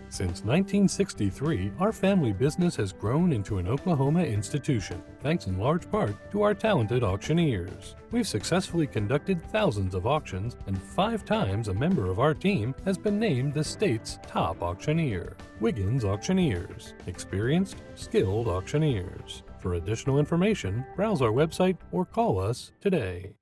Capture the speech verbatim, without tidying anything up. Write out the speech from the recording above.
Since nineteen sixty-three, our family business has grown into an Oklahoma institution, thanks in large part to our talented auctioneers. We've successfully conducted thousands of auctions, and five times a member of our team has been named the state's top auctioneer. Wiggins Auctioneers. Experienced, skilled auctioneers. For additional information, browse our website or call us today.